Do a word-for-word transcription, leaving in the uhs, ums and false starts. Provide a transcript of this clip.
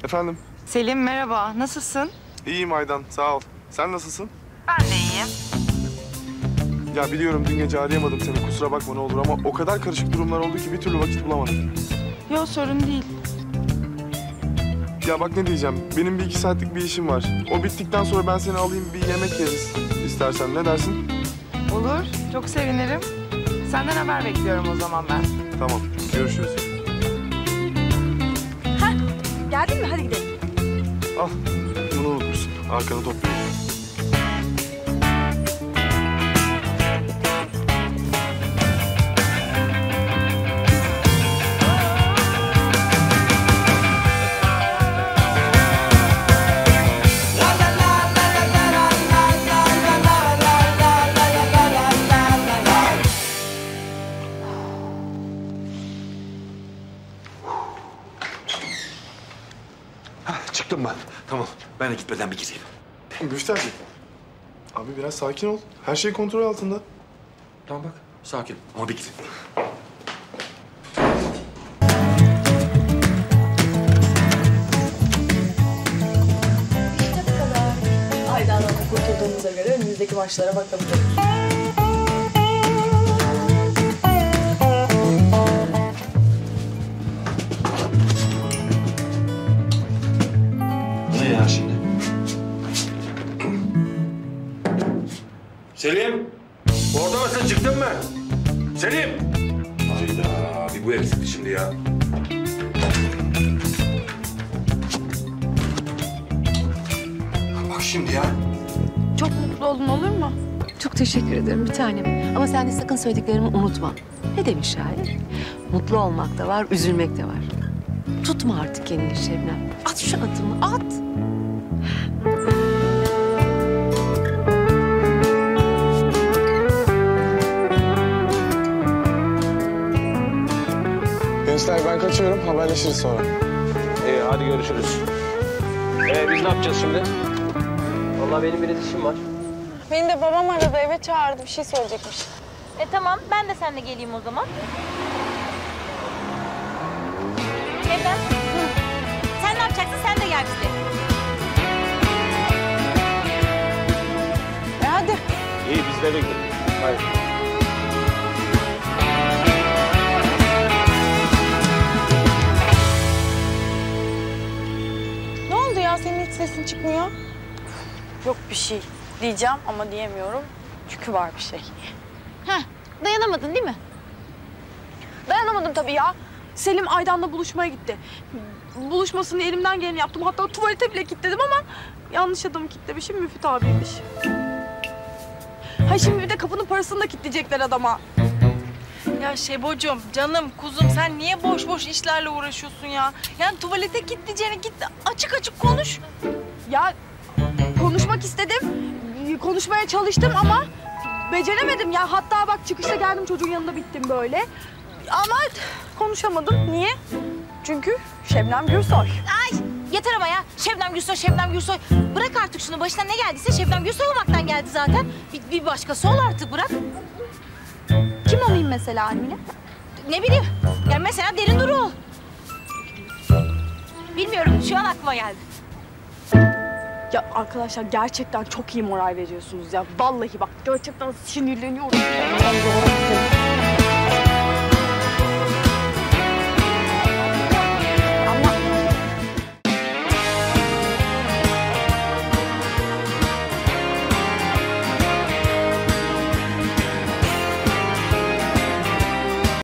Efendim? Selim merhaba, nasılsın? İyiyim Aydan, sağ ol. Sen nasılsın? Ben de iyiyim. Ya biliyorum dün gece arayamadım seni, kusura bakma ne olur ama o kadar karışık durumlar oldu ki bir türlü vakit bulamadım. Yok sorun değil. Ya bak ne diyeceğim, benim bir iki saatlik bir işim var. O bittikten sonra ben seni alayım bir yemek yeriz istersen, ne dersin? Olur, çok sevinirim. Senden haber bekliyorum o zaman ben. Tamam, görüşürüz. Heh, geldin mi? Hadi gidelim. Al, bunu unutmuşsun. Arkanı toplayayım. Çıktım ben. Tamam. Ben de gitmeden bir gireyim. Müftücü. Abi biraz sakin ol. Her şey kontrol altında. Tamam bak. Sakin. Ama bir gireyim. İşte bu kadar. Aydan'dan kurtulduğumuza göre önümüzdeki maçlara bakabiliriz. Ne ya şimdi? Selim! Orada mısın? Çıktın mı? Selim! Hayda! Bir bu eksikti şimdi ya. Bak şimdi ya. Çok mutlu oldun, olur mu? Çok teşekkür ederim bir tanem. Ama sen de sakın söylediklerimi unutma. Ne demiş şair? Mutlu olmak da var, üzülmek de var. Tutma artık kendini Şebnem. At şu adımı, at. Gençler ben kaçıyorum, haberleşiriz sonra. İyi, hadi görüşürüz. Ee, biz ne yapacağız şimdi? Vallahi benim biraz işim var. Beni de babam aradı, eve çağırdı. Bir şey söyleyecekmiş. E tamam, ben de seninle geleyim o zaman. Şebnem, sen ne yapacaksın? Sen de gel bizle. E hadi. İyi, biz de eve gidelim. Hadi. Ne oldu ya? Senin hiç sesin çıkmıyor. Yok bir şey diyeceğim ama diyemiyorum. Çünkü var bir şey. Heh, dayanamadın değil mi? Dayanamadım tabii ya. Selim Aydan'la buluşmaya gitti. Buluşmasını elimden geleni yaptım. Hatta tuvalete bile kilitledim ama yanlış adamı kilitlemişim. Müfit abiymiş. Ha şimdi bir de kapının parasını da kilitleyecekler adama. Ya Şebocuğum, canım, kuzum sen niye boş boş işlerle uğraşıyorsun ya? Yani tuvalete gideceğine git açık açık konuş. Ya konuşmak istedim. Konuşmaya çalıştım ama beceremedim ya. Hatta bak çıkışta geldim çocuğun yanında bittim böyle. Ama konuşamadım. Niye? Çünkü Şebnem Gürsoy. Ay yeter ama ya. Şebnem Gürsoy, Şebnem Gürsoy. Bırak artık şunu. Başına ne geldiyse Şebnem Gürsoy olmaktan geldi zaten. Bir, bir başkası ol artık, bırak. Kim olayım mesela Almine? Ne bileyim. Yani mesela Derin Duru ol. Bilmiyorum. Şu an aklıma geldi. Ya arkadaşlar gerçekten çok iyi moral veriyorsunuz ya. Vallahi bak gerçekten sinirleniyorum.